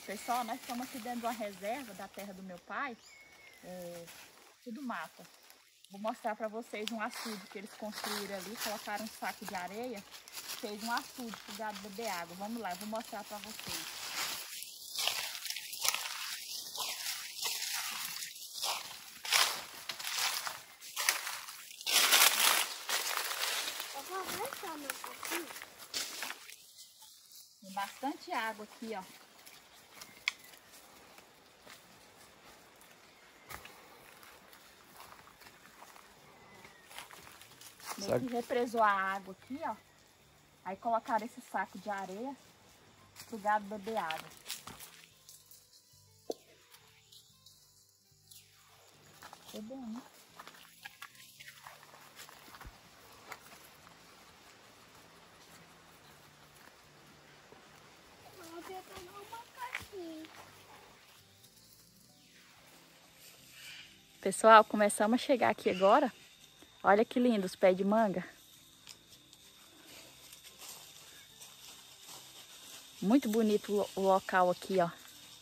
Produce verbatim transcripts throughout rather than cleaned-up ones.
Pessoal, nós estamos aqui dentro de uma reserva da terra do meu pai, é, tudo mata. Vou mostrar para vocês um açude que eles construíram ali, colocaram um saco de areia, fez um açude para o gado beber água. Vamos lá, eu vou mostrar para vocês. Tem bastante água aqui, ó. Meio que represou a água aqui, ó. Aí colocaram esse saco de areia pro gado beber água. Foi bom, né? Pessoal, começamos a chegar aqui agora. Olha que lindo os pés de manga. Muito bonito o local aqui, ó.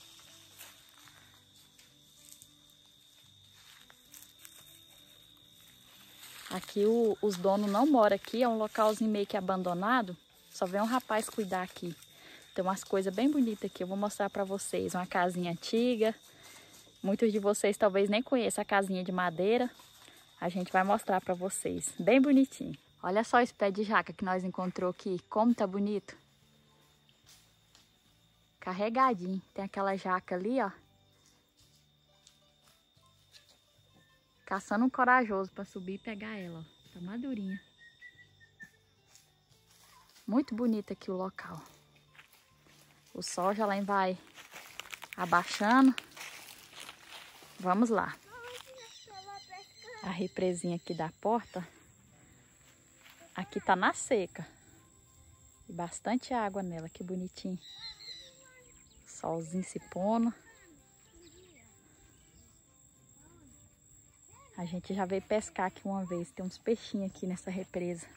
Aqui o, os donos não moram aqui, é um localzinho meio que abandonado. Só vem um rapaz cuidar aqui. Tem umas coisas bem bonitas aqui, eu vou mostrar pra vocês. Uma casinha antiga. Muitos de vocês talvez nem conheçam a casinha de madeira. A gente vai mostrar pra vocês. Bem bonitinho. Olha só esse pé de jaca que nós encontrou aqui. Como tá bonito. Carregadinho. Tem aquela jaca ali, ó. Caçando um corajoso pra subir e pegar ela, ó. Tá madurinha. Muito bonito aqui o local. O sol já lá vai abaixando. Vamos lá. A represinha aqui da porta. Aqui tá na seca. E bastante água nela, que bonitinho. Solzinho se pondo. A gente já veio pescar aqui uma vez. Tem uns peixinhos aqui nessa represa.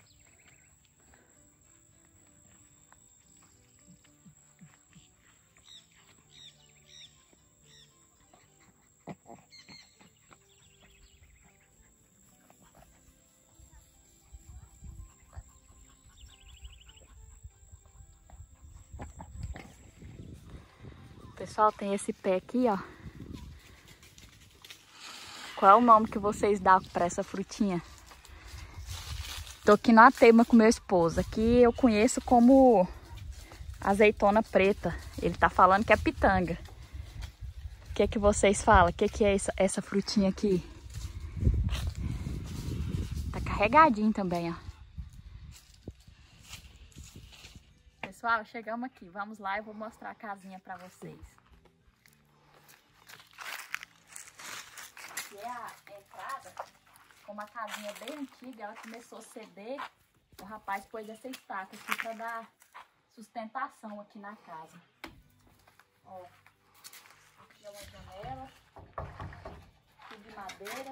Pessoal, tem esse pé aqui, ó. Qual é o nome que vocês dão para essa frutinha? Tô aqui na teima com meu esposo. Aqui eu conheço como azeitona preta. Ele tá falando que é pitanga. O que é que vocês falam? O que é que é essa, essa frutinha aqui? Tá carregadinho também, ó. Pessoal, chegamos aqui. Vamos lá, eu vou mostrar a casinha para vocês. Aqui é a entrada. Como a casinha é bem antiga, ela começou a ceder. O rapaz pôs essa estaca aqui para dar sustentação aqui na casa. Ó, aqui é uma janela. Tudo de madeira.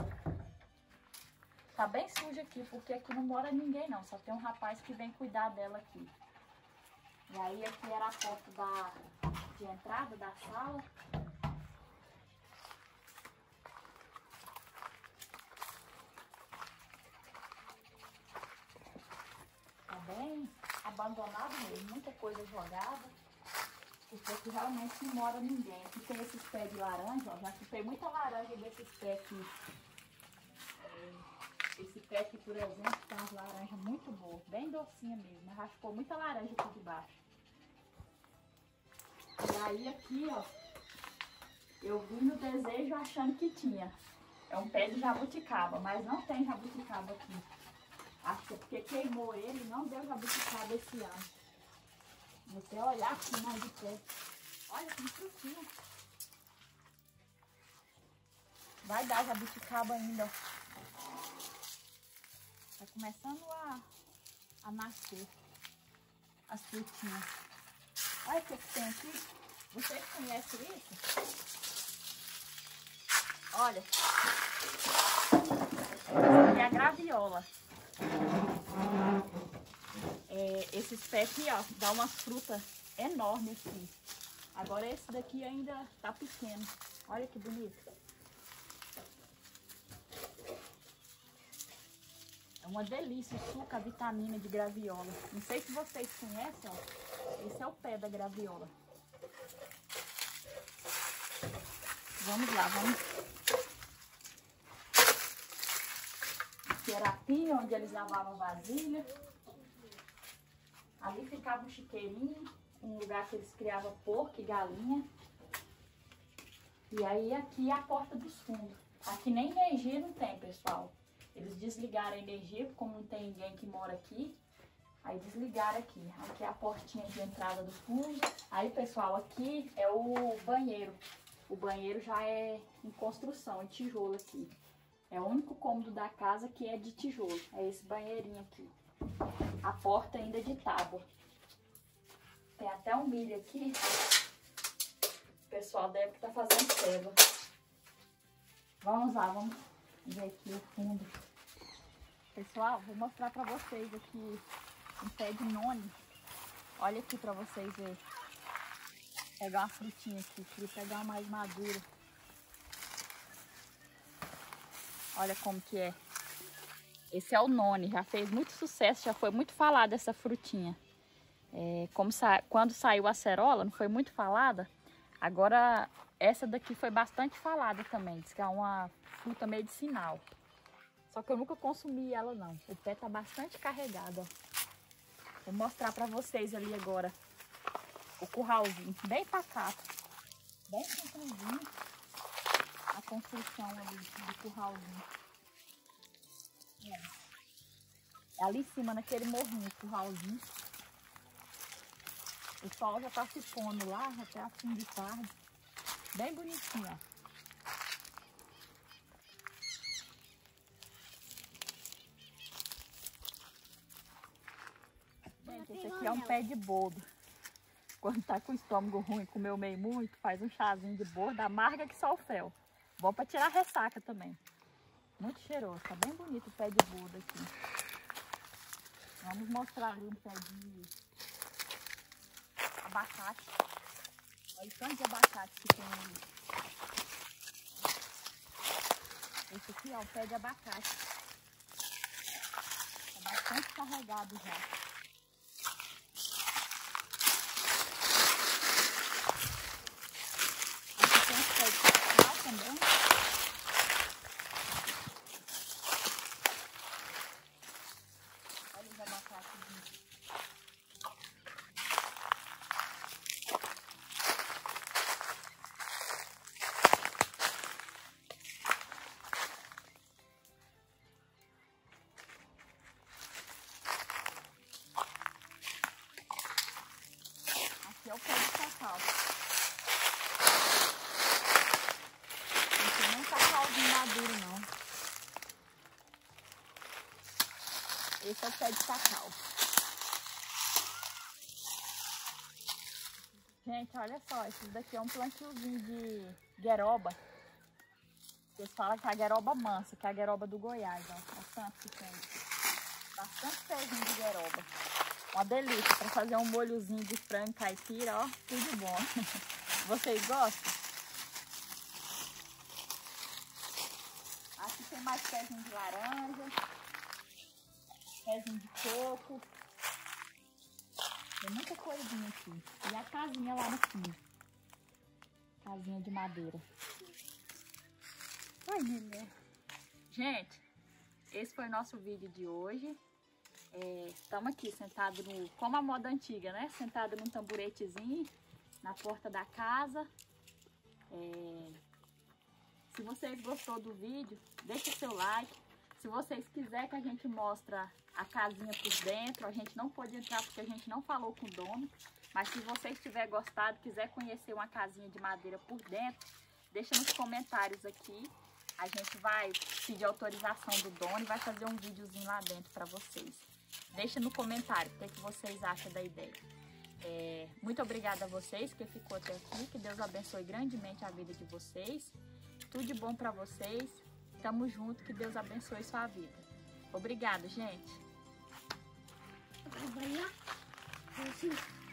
Tá bem suja aqui, porque aqui não mora ninguém não. Só tem um rapaz que vem cuidar dela aqui. E aí aqui era a porta da, de entrada da sala. Tá bem abandonado mesmo, muita coisa jogada. Porque aqui realmente não mora ninguém. Aqui tem esses pés de laranja, ó. Já chupei muita laranja desses pés aqui. Esse pé aqui, por exemplo, tá umas laranjas muito boas, bem docinha mesmo. Raspou muita laranja aqui de baixo. E aí aqui, ó, eu vim no desejo achando que tinha. É um pé de jabuticaba, mas não tem jabuticaba aqui. Acho que é porque queimou ele e não deu jabuticaba esse ano. Você olhar aqui mais de perto. Olha que frutinha. Vai dar jabuticaba ainda, ó. Tá começando a, a nascer as frutinhas. Olha o que tem aqui. Vocês conhecem isso? Olha. Essa aqui é a graviola. É, esses pés aqui, ó, dá umas frutas enormes aqui. Agora esse daqui ainda tá pequeno. Olha que bonito. É uma delícia o suco, a vitamina de graviola. Não sei se vocês conhecem, ó. Esse é o pé da graviola. Vamos lá, vamos. Aqui era a pia onde eles lavavam vasilha. Ali ficava um chiqueirinho, um lugar que eles criavam porco e galinha. E aí aqui é a porta dos fundos. Aqui nem energia não tem, pessoal. Eles desligaram a energia, como não tem ninguém que mora aqui. Aí desligaram aqui. Aqui é a portinha de entrada do fundo. Aí, pessoal, aqui é o banheiro. O banheiro já é em construção, em tijolo aqui. É o único cômodo da casa que é de tijolo. É esse banheirinho aqui. A porta ainda é de tábua. Tem até um milho aqui. O pessoal deve estar fazendo ceva. Vamos lá, vamos ver aqui o fundo. Pessoal, vou mostrar pra vocês aqui um pé de noni. Olha aqui pra vocês verem. Pegar uma frutinha aqui, queria pegar uma mais madura. Olha como que é. Esse é o noni, já fez muito sucesso, já foi muito falada essa frutinha. É, como sa quando saiu a acerola, não foi muito falada. Agora, essa daqui foi bastante falada também. Diz que é uma fruta medicinal. Só que eu nunca consumi ela não. O pé tá bastante carregado, ó. Vou mostrar pra vocês ali agora o curralzinho. Bem pacato. Bem simplesinho. A construção ali do curralzinho. É ali em cima, naquele morrinho, o curralzinho. O sol já tá se pondo lá, até a fim de tarde. Bem bonitinho, ó. Gente, esse aqui é um pé de boldo. Quando tá com o estômago ruim, comeu meio muito, faz um chazinho de boldo, amarga que só o fel. Bom pra tirar a ressaca também. Muito cheiroso, tá bem bonito o pé de boldo aqui. Vamos mostrar ali um pé de abacate. Olha o tanto de abacate que tem ali. Esse aqui é o pé de abacate. Tá bastante carregado já. Aqui tem os pés de cacau também. Olha os abacates. Aqui é o pé de cacau. Não tem nem cacauzinho maduro, não. Esse é o pé de cacau. Gente, olha só. Esse daqui é um plantiozinho de gueroba. Eles falam que é a gueroba mansa, que é a gueroba do Goiás. Ó. Bastante que tem. Bastante pezinho de gueroba. Uma delícia para fazer um molhozinho de frango caipira, ó, tudo bom. Vocês gostam? Aqui tem mais pezinho de laranja, pezinho de coco. Tem muita coisinha aqui. E a casinha lá no fundo. Casinha de madeira. Ai, mulher. Gente, esse foi o nosso vídeo de hoje. Estamos é, aqui sentados no, como a moda antiga, né? Sentado num tamburetezinho na porta da casa. É, se vocês gostou do vídeo, deixa seu like. Se vocês quiserem que a gente mostre a casinha por dentro, a gente não pode entrar porque a gente não falou com o dono. Mas se vocês tiverem gostado, quiser conhecer uma casinha de madeira por dentro, deixa nos comentários aqui. A gente vai pedir autorização do dono e vai fazer um videozinho lá dentro para vocês. Deixa no comentário o que, é que vocês acham da ideia. É, muito obrigada a vocês que ficou até aqui. Que Deus abençoe grandemente a vida de vocês. Tudo de bom para vocês. Tamo junto. Que Deus abençoe sua vida. Obrigada, gente.